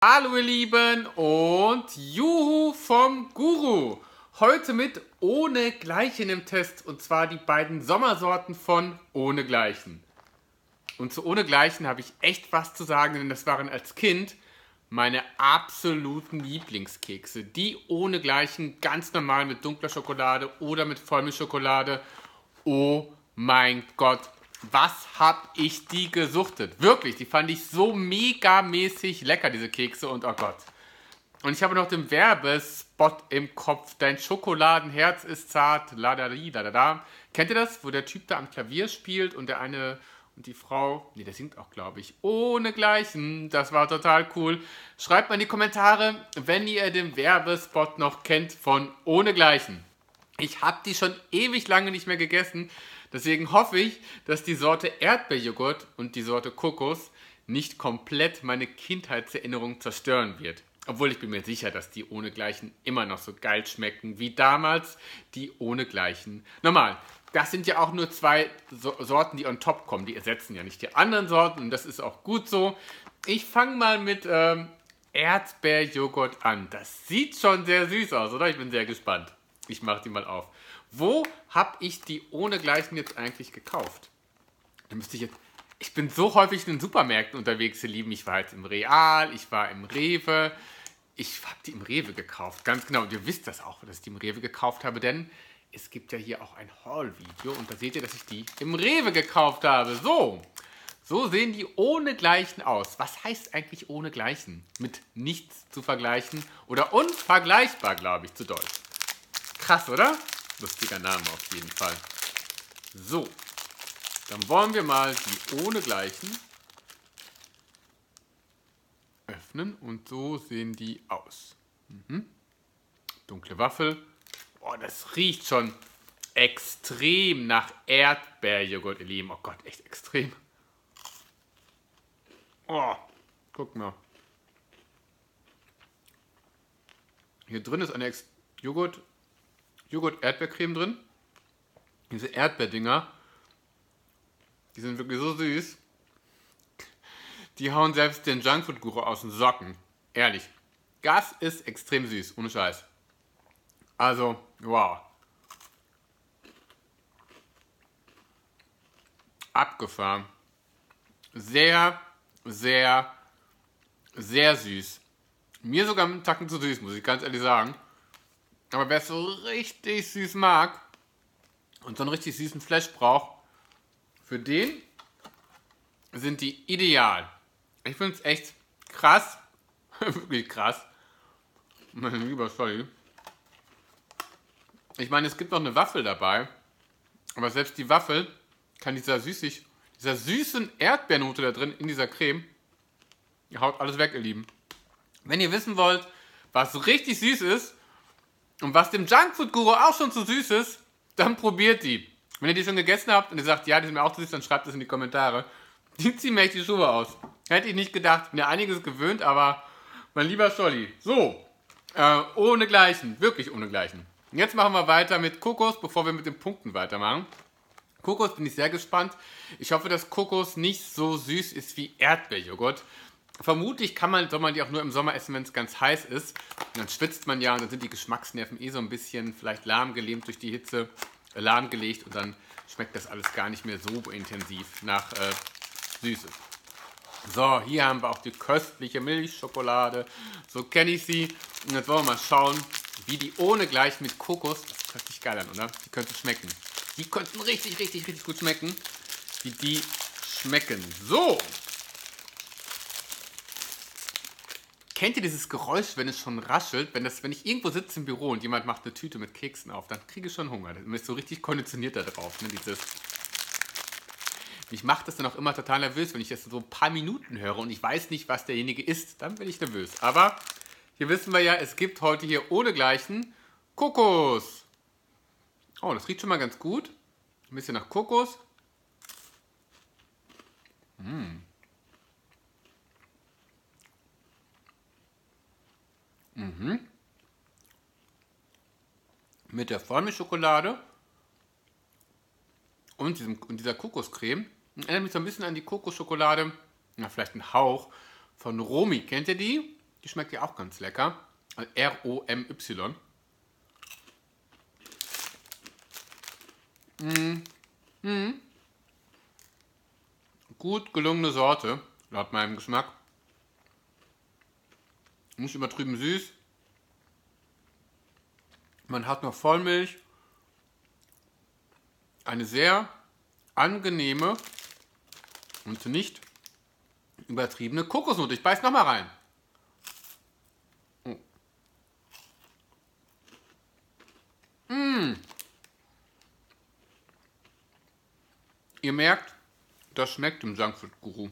Hallo ihr Lieben und Juhu vom Guru. Heute mit Ohnegleichen im Test und zwar die beiden Sommersorten von Ohnegleichen. Und zu Ohnegleichen habe ich echt was zu sagen, denn das waren als Kind meine absoluten Lieblingskekse. Die Ohnegleichen ganz normal mit dunkler Schokolade oder mit Vollmilchschokolade. Oh mein Gott, was hab ich die gesuchtet? Wirklich, die fand ich so megamäßig lecker, diese Kekse, und oh Gott. Und ich habe noch den Werbespot im Kopf. Dein Schokoladenherz ist zart, ladadi, ladada. Kennt ihr das, wo der Typ da am Klavier spielt und der eine und die Frau, nee, der singt auch, glaube ich, Ohnegleichen. Das war total cool. Schreibt mal in die Kommentare, wenn ihr den Werbespot noch kennt von Ohnegleichen. Ich habe die schon ewig lange nicht mehr gegessen. Deswegen hoffe ich, dass die Sorte Erdbeerjoghurt und die Sorte Kokos nicht komplett meine Kindheitserinnerung zerstören wird. Obwohl ich bin mir sicher, dass die Ohnegleichen immer noch so geil schmecken wie damals die Ohnegleichen. Normal, das sind ja auch nur zwei Sorten, die on top kommen. Die ersetzen ja nicht die anderen Sorten und das ist auch gut so. Ich fange mal mit Erdbeerjoghurt an. Das sieht schon sehr süß aus, oder? Ich bin sehr gespannt. Ich mache die mal auf. Wo habe ich die Ohnegleichen jetzt eigentlich gekauft? Da müsste ich jetzt. Ich bin so häufig in den Supermärkten unterwegs, ihr Lieben. Ich war jetzt im Real, ich war im Rewe. Ich habe die im Rewe gekauft, ganz genau. Und ihr wisst das auch, dass ich die im Rewe gekauft habe, denn es gibt ja hier auch ein Haul-Video und da seht ihr, dass ich die im Rewe gekauft habe. So sehen die Ohnegleichen aus. Was heißt eigentlich Ohnegleichen? Mit nichts zu vergleichen oder unvergleichbar, glaube ich, zu Deutsch. Krass, oder? Lustiger Name auf jeden Fall. So, dann wollen wir mal die Ohnegleichen öffnen und so sehen die aus. Dunkle Waffel. Oh, das riecht schon extrem nach Erdbeerjoghurt, ihr Lieben. Oh Gott, echt extrem. Oh, guck mal. Hier drin ist eine Joghurt-Erdbeercreme drin. Diese Erdbeerdinger, die sind wirklich so süß. Die hauen selbst den Junkfood-Guru aus den Socken. Ehrlich. Das ist extrem süß, ohne Scheiß. Also, wow. Abgefahren. Sehr, sehr, sehr süß. Mir sogar einen Tacken zu süß, muss ich ganz ehrlich sagen. Aber wer es so richtig süß mag und so einen richtig süßen Flash braucht, für den sind die ideal. Ich finde es echt krass. Wirklich krass. Mein lieber Scholli. Ich meine, es gibt noch eine Waffel dabei. Aber selbst die Waffel kann dieser süßen Erdbeernote da drin in dieser Creme, ihr haut alles weg, ihr Lieben. Wenn ihr wissen wollt, was richtig süß ist und was dem Junkfood-Guru auch schon zu süß ist, dann probiert die. Wenn ihr die schon gegessen habt und ihr sagt, ja, die sind mir auch zu süß, dann schreibt es in die Kommentare. Die ziehen mir echt die Schuhe aus. Hätte ich nicht gedacht. Bin ja einiges gewöhnt, aber mein lieber Scholli. So, ohnegleichen. Wirklich ohnegleichen. Und jetzt machen wir weiter mit Kokos, bevor wir mit den Punkten weitermachen. Kokos bin ich sehr gespannt. Ich hoffe, dass Kokos nicht so süß ist wie Erdbeerjoghurt. Vermutlich soll man die auch nur im Sommer essen, wenn es ganz heiß ist. Und dann schwitzt man ja und dann sind die Geschmacksnerven so ein bisschen vielleicht lahmgelähmt durch die Hitze, lahmgelegt und dann schmeckt das alles gar nicht mehr so intensiv nach Süßes. So, hier haben wir auch die köstliche Milchschokolade. So kenne ich sie. Und jetzt wollen wir mal schauen, wie die ohnegleichen mit Kokos, das hört sich geil an, oder? Die könnten schmecken. Die könnten richtig, richtig, richtig gut schmecken, wie die schmecken. So. Kennt ihr dieses Geräusch, wenn es schon raschelt? Wenn ich irgendwo sitze im Büro und jemand macht eine Tüte mit Keksen auf, dann kriege ich schon Hunger. Man ist so richtig konditioniert da drauf. Ne? Mich macht das dann auch immer total nervös, wenn ich das so ein paar Minuten höre und ich weiß nicht, was derjenige isst. Dann bin ich nervös. Aber hier wissen wir ja, es gibt heute hier ohnegleichen Kokos. Oh, das riecht schon mal ganz gut. Ein bisschen nach Kokos. Mit der Vollmilchschokolade und dieser Kokoscreme. Erinnert mich so ein bisschen an die Kokosschokolade, na vielleicht ein Hauch, von Romy. Kennt ihr die? Die schmeckt ja auch ganz lecker. R-O-M-Y. Gut gelungene Sorte, laut meinem Geschmack. Nicht übertrieben süß. Man hat noch Vollmilch. Eine sehr angenehme und nicht übertriebene Kokosnote. Ich beiß nochmal rein. Ihr merkt, das schmeckt dem Junkfood Guru.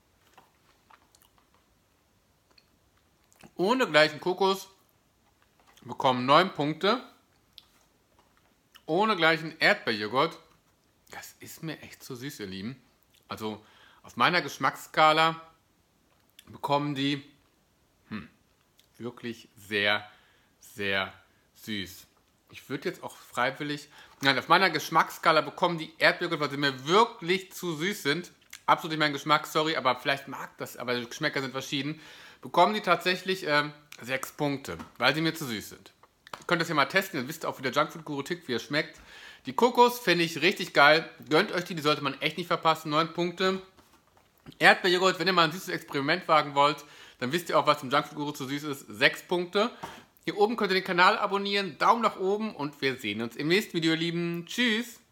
Ohne gleichen Kokos bekommen 9 Punkte. Ohne gleichen Erdbeerjoghurt. Das ist mir echt zu süß, ihr Lieben. Also auf meiner Geschmacksskala bekommen die wirklich sehr, sehr süß. Ich würde jetzt auch freiwillig... Nein, auf meiner Geschmacksskala bekommen die Erdbeerjoghurt, weil sie mir wirklich zu süß sind. Absolut nicht mein Geschmack, sorry, aber vielleicht mag das, aber die Geschmäcker sind verschieden. Bekommen die tatsächlich 6 Punkte, weil sie mir zu süß sind. Ihr könnt das ja mal testen, dann wisst ihr auch, wie der Junkfood Guru tickt, wie er schmeckt. Die Kokos finde ich richtig geil. Gönnt euch die sollte man echt nicht verpassen. 9 Punkte. Erdbeerjoghurt, wenn ihr mal ein süßes Experiment wagen wollt, dann wisst ihr auch, was im Junkfood Guru zu süß ist. 6 Punkte. Hier oben könnt ihr den Kanal abonnieren, Daumen nach oben und wir sehen uns im nächsten Video, ihr Lieben. Tschüss!